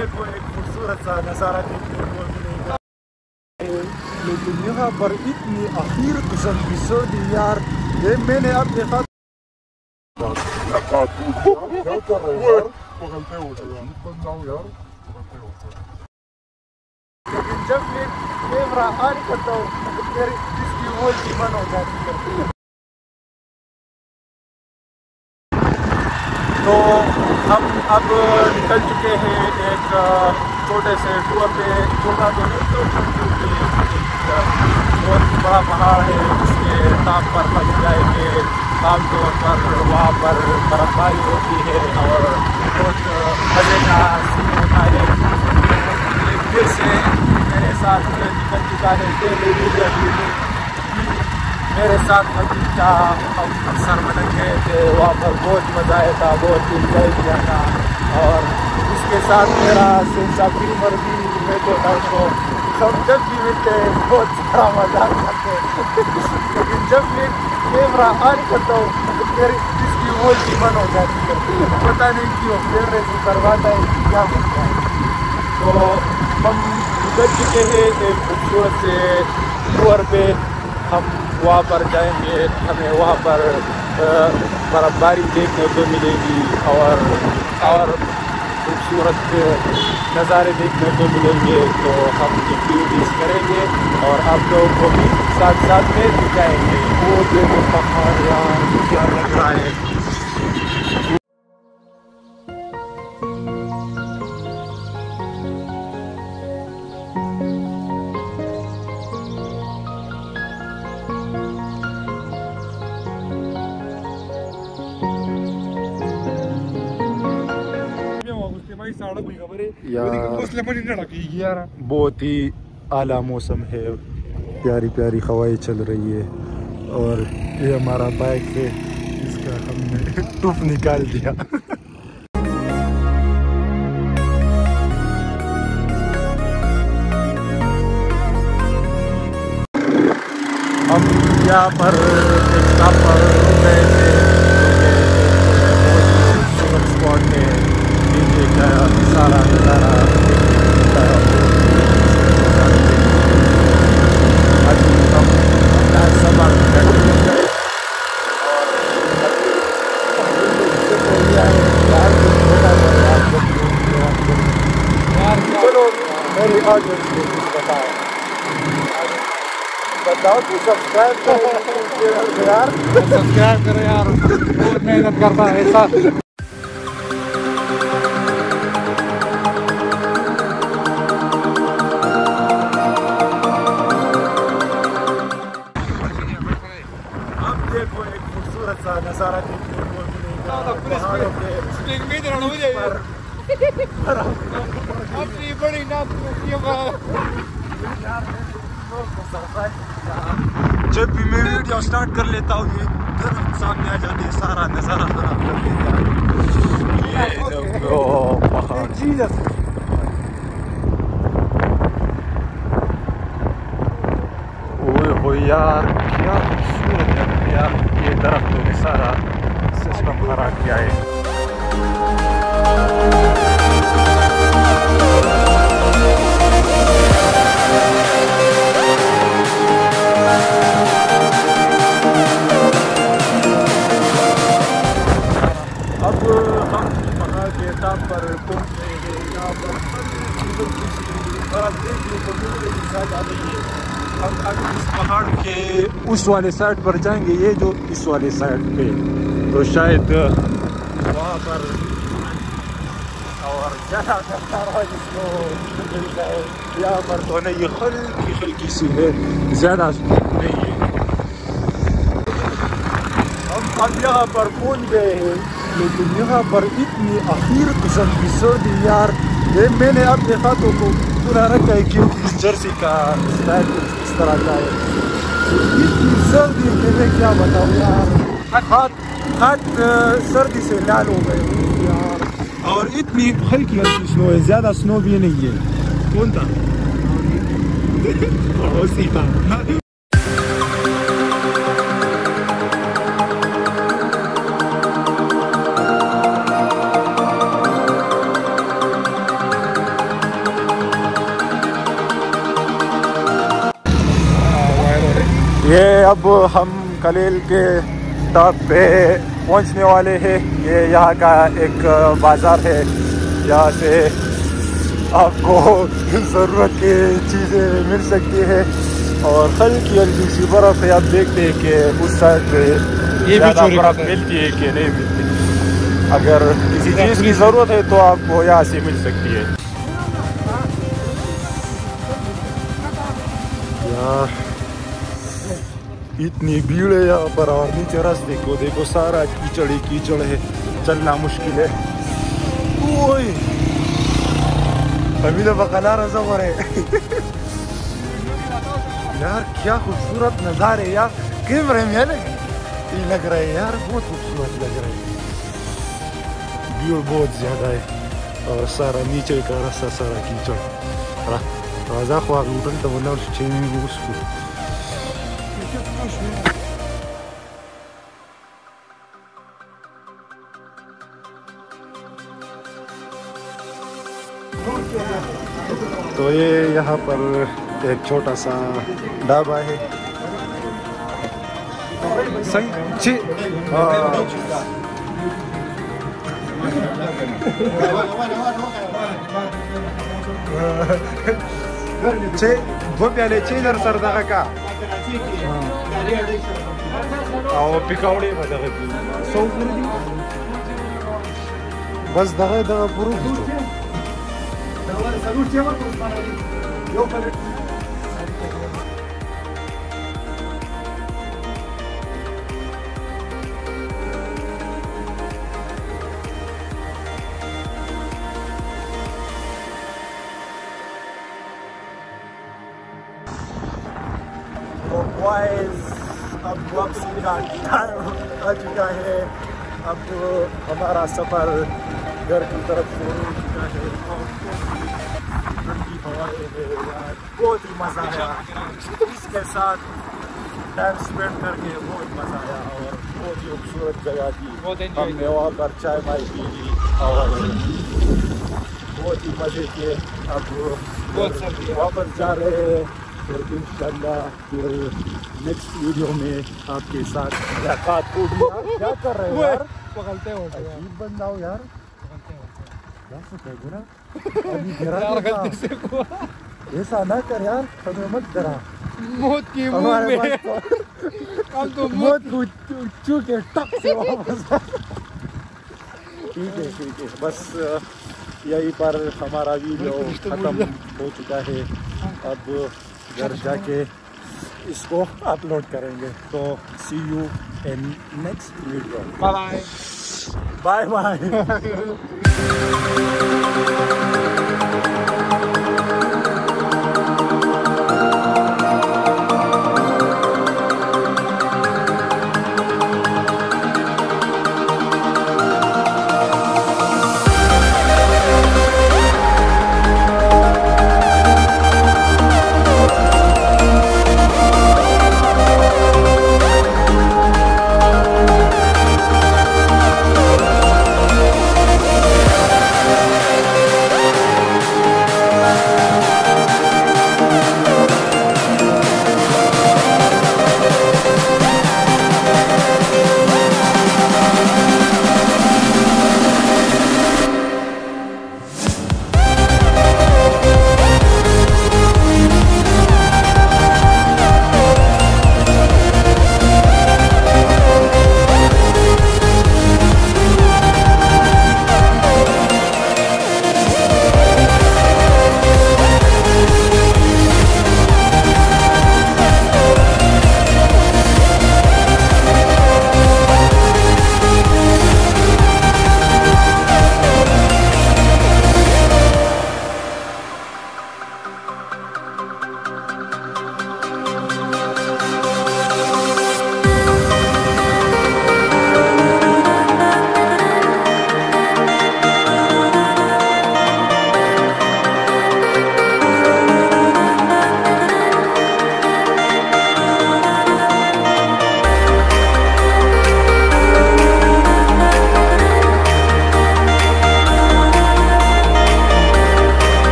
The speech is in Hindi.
देखो एक खूबसूरत सा नज़ारा देखने को मिलेगा, लेकिन यहाँ पर इतनी आखिर किस्म की सर्दी यार, ये मैंने अब देखा। लेकिन जब मैं कैमरा ऑन करता हूँ फिर इसकी वो जीवन हो जाती है। तो हम अब निकल चुके हैं एक छोटे से टूर पे, छोटा तो नहीं तो बहुत बड़ा पहाड़ है जिसके टॉप पर हम जाएंगे। आमतौर पर वहाँ पर बर्फबारी होती है और बहुत मज़े का सीन होता है। फिर से मेरे साथ निकल चुका है मेरे साथ नतीजा हम अक्सर भटक गए थे, वहाँ पर बहुत मज़ा आया था, बहुत इंजॉय किया था। और इसके साथ मेरा सेंस ऑफ ह्यूमर भी मिलते था उसको, हम जब भी मिलते बहुत सारा मजाक करते लेकिन जब मैं कैमरा ऑन करता हूँ फिर इसकी वो जीवन हो जाती है, पता नहीं क्यों फिर रेस करवाता है क्या होता है। तो हम निकल चुके हैं एक खूबसूरत से टूर पे, हम वहाँ पर जाएंगे, हमें वहाँ पर बर्फबारी देखने को मिलेगी और खूबसूरत नज़ारे देखने को मिलेंगे। तो हम एक्टिविटीज़ करेंगे और आप लोगों को भी साथ साथ में दिखाएंगे। वो देखो पहाड़ यार क्या लग रहा है। यार बहुत ही आला मौसम है, प्यारी प्यारी हवाएं चल रही है और ये हमारा बाइक है, इसका हमने टूप निकाल दिया। हम यहाँ पर एक स्टॉप पर रुक गए थे, खूबसूरत स्पॉट है, नीचे का सारा नज़ारा बताओ तो सब्सक्राइब करो यार, सब्सक्राइब करो यार, बहुत मेहनत करता है ऐसा। अब देखो एक खूबसूरत सा नज़ारा देखने को मिलेगा, पहाड़ों पे जब भी मैं वीडियो स्टार्ट कर लेता हूँ ये घर सामने आ जाते हैं, सारा नज़ारा खराब कर देता है। ये देखो पहाड़, ओए यार क्या खूबसूरत है यार, ये दरख्तों ने सारा सिस्टम खराब किया है। अब हम पहाड़ के टॉप पर पहुंच गए हैं, यहाँ पर देखने को मिल रही है। हम अभी इस पहाड़ के उस वाले साइड पर जाएंगे, ये जो इस वाले साइड पे, तो शायद वहाँ पर और ज़्यादा जिसको मिलता है, यहाँ पर तो नहीं, ये हल्की सी है, ज़्यादा नहीं है। हम अब यहाँ पर पहुँच गए हैं, लेकिन यहाँ पर इतनी आखिर किस्म की सर्दी यार, ये मैंने अब देखा तो पूरा रखा है क्योंकि इस जर्सी का स्टाइल इस तरह का है। इतनी सर्दी है मैं क्या बताऊँ यार, हाथ सर्दी से लाल हो गए यार, और इतनी हल्की हल्की स्नो है, ज़्यादा स्नो भी नहीं है। कौन था? अब हम कलील के टॉप पे पहुंचने वाले हैं। ये यहाँ का एक बाज़ार है जहाँ से आपको ज़रूरत की चीज़ें मिल सकती है और हल्की हल्की सी बर्फ़ है। आप देखते हैं कि उस साइड पे ज़्यादा बर्फ़ मिलती है कि नहीं मिलती। अगर किसी चीज़ की ज़रूरत है तो आपको यहाँ से मिल सकती है। यार इतनी भीड़ है यहाँ पर और नीचे रास्ते को देखो सारा कीचड़ ही कीचड़ है, चलना मुश्किल है। ओए अभी तो बकला रजा हो रहे यार, क्या खूबसूरत नज़ारे यार, कैमरे में लग रहे हैं यार, बहुत खूबसूरत लग रहे हैं। भीड़ बहुत ज़्यादा है और सारा नीचे का रास्ता सारा कीचड़। राजा ख्वाह उठन तो बोला उसको तो ये यहाँ पर एक छोटा सा ढाबा है। दो प्याले चेलर सर दगा का पिकावड़े बस दगा दगा पूरा अब वापसी का टाइम आ चुका है। अब हमारा सफ़र घर की तरफ से हो चुका है। ठंडी हवाएं यार, बहुत ही मज़ा आया इसके साथ टाइम स्पेंड करके, बहुत मज़ा आया और बहुत ही खूबसूरत जगह थी। हमने वहाँ पर चाय माई पी और बहुत ही मज़े किए। अब वापस जा रहे हैं, फिर इंशाल्लाह फिर नेक्स्ट वीडियो में आपके साथ मुलाकात होगी। क्या कर रहे हो यार, पकड़ते हो अजीब बंदा हो यार, ऐसा ना कर यार, हमें मत करा, मौत की हमारे हम तो मौत को चूके टक से वापस। ठीक है बस यहीं पर हमारा वीडियो खत्म हो चुका है। अब घर जाके इसको अपलोड करेंगे। तो see you in next video. Bye bye.